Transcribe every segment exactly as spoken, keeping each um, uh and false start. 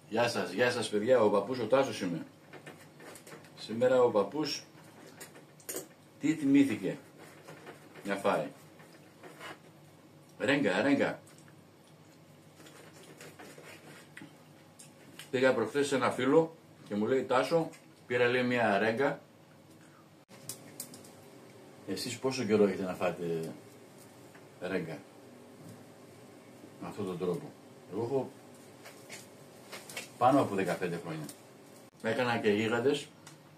Γεια σας, γεια σας παιδιά, ο παππούς ο Τάσος είμαι. Σήμερα ο παππούς τι θυμήθηκε να φάει. Ρέγγα, ρέγγα. Πήγα προχθές σε ένα φίλο και μου λέει Τάσο, πήρα λέει μια ρέγγα. Εσείς πόσο καιρό έχετε να φάτε ρέγγα με αυτόν τον τρόπο? Εγώ έχω πάνω από δεκαπέντε χρόνια. Έκανα και γίγαντες,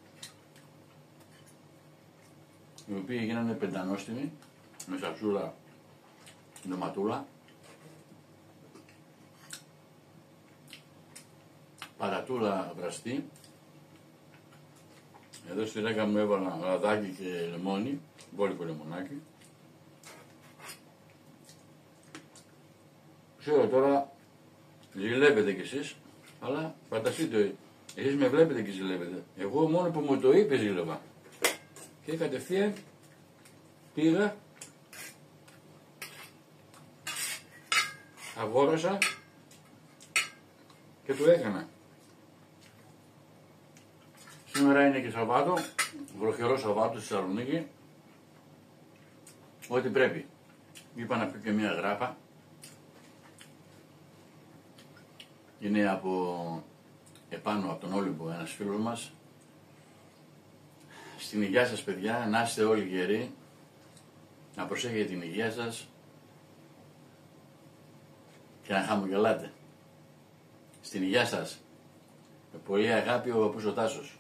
οι οποίοι γίνανε πεντανόστιμοι, με σαψούρα ντοματούλα, παρατούλα βραστή. Εδώ στη ρέγγα μου έβαλα λαδάκι και λεμόνι, μπόλικο λεμονάκι. Ξέρω τώρα, ζηλεύετε κι εσείς, αλλά φανταστείτε, εσείς με βλέπετε και ζηλεύετε. Εγώ μόνο που μου το είπε ζήλευα. Και κατευθείαν πήγα, αγόρασα και το έκανα. Σήμερα είναι και Σαββάτο, βροχερό Σαββάτο στη Θεσσαλονίκη. Ό,τι πρέπει. Είπα να πει και μια γράφα. Είναι από επάνω από τον Όλυμπο ένας φίλος μας. Στην υγεία σας παιδιά, να είστε όλοι γεροί, να προσέχετε την υγεία σας και να χαμογελάτε. Στην υγεία σας. Με πολύ αγάπη ο παππούς ο Τάσος.